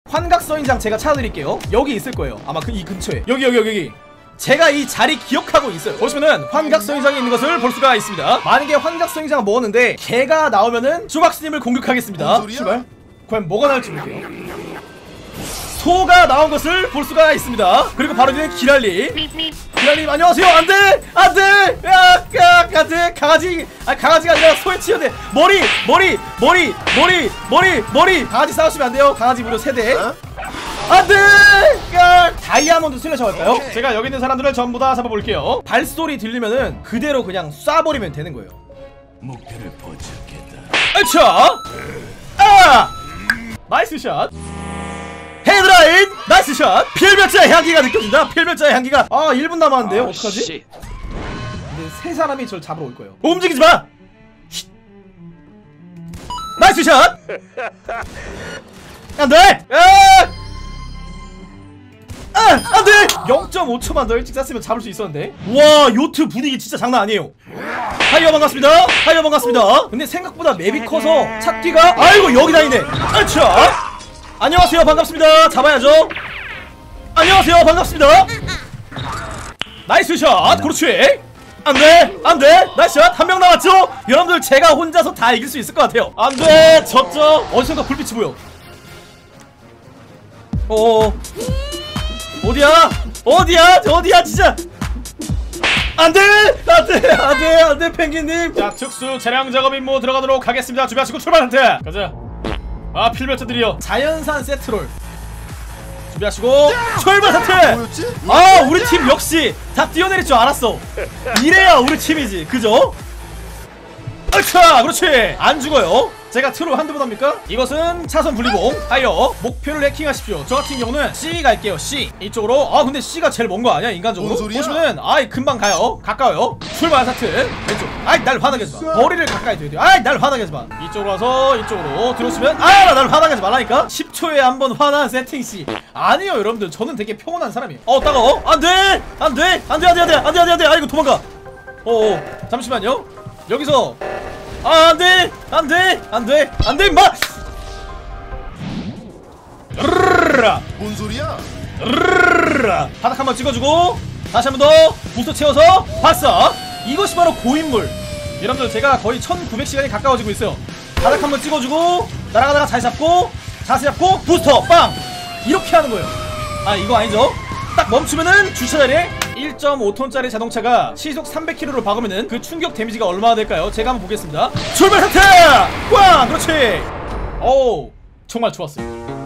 환각서인장 제가 찾아드릴게요. 여기 있을 거예요. 아마 이 근처에. 여기. 제가 이 자리 기억하고 있어요. 보시면은 환각서인장이 있는 것을 볼 수가 있습니다. 만약에 환각서인장을 먹었는데 개가 나오면은 주박스님을 공격하겠습니다. 출발. 과연 뭐가 나올지 볼게요. 소가 나온 것을 볼 수가 있습니다. 그리고 바로 뒤에 기랄님 안녕하세요. 안돼 야 안돼 강아지가 아니라 소에 치여대. 머리 강아지 싸우시면 안 돼요. 강아지 무려 3대. 안돼! 다이아몬드 슬래셔 할까요? 제가 여기 있는 사람들을 전부 다 잡아볼게요. 발소리 들리면은 그대로 그냥 쏴버리면 되는 거예요. 목표를 포착했다. 나이스 샷. 헤드라인 나이스 샷. 필멸자의 향기가 느껴진다. 필멸자의 향기가. 1분 남았는데요. 어떡하지? 근데 3사람이 저를 잡으러 올 거예요. 움직이지 마. 나이스 샷. 안돼. 안돼! 0.5초만 더 일찍 쐈으면 잡을 수 있었는데. 와, 요트 분위기 진짜 장난 아니에요. 하이어 반갑습니다. 근데 생각보다 맵이 커서 찾기가. 아이고 여기 다니네. 안녕하세요 반갑습니다. 잡아야죠. 안녕하세요 반갑습니다. 나이스 샷. 그렇지. 안돼 나이스 샷. 1명 남았죠. 여러분들 제가 혼자서 다 이길 수 있을 것 같아요. 안돼 졌죠. 어디선가 불빛이 보여. 어디야 진짜. 안돼 펭귄님. 자, 특수 차량 작업 임무 들어가도록 하겠습니다. 준비하시고 출발한테 가자. 필멸자들이요. 자연산 세트롤 준비하시고 출발 상태. 우리 팀 역시 다 뛰어내릴 줄 알았어. 이래야 우리 팀이지, 그죠? 그렇지. 안 죽어요. 제가 트롤 한두 번 합니까? 이것은 차선 분리공. 하여 목표를 해킹하십시오. 저 같은 경우는 C 갈게요. C 이쪽으로. 근데 C가 제일 먼 거 아니야 인간적으로? 보시면은 금방 가요. 가까워요. 출발 스타트. 왼쪽. 날 화나게 하지 마. 머리를 가까이 대야 돼. 날 화나게 하지 마. 이쪽으로 와서 이쪽으로 들어오시면 날 화나게 하지 말라니까. 10초에 한 번 화난 세팅 C. 아니요 여러분들, 저는 되게 평온한 사람이에요. 따가워. 안돼. 아이고 도망가. 잠시만요. 여기서 안돼 임마. 뭔 소리야? 바닥 한번 찍어주고 다시 한번 더 부스터 채워서 봤어. 이것이 바로 고인물. 여러분들 제가 거의 1900시간이 가까워지고 있어요. 바닥 한번 찍어주고 날아가다가 자세 잡고 부스터 빵 이렇게 하는 거예요. 이거 아니죠? 딱 멈추면은 주차자리에 1.5톤짜리 자동차가 시속 300km로 박으면은 그 충격 데미지가 얼마나 될까요? 제가 한번 보겠습니다. 출발 상태! 꽝! 그렇지! 정말 좋았어요.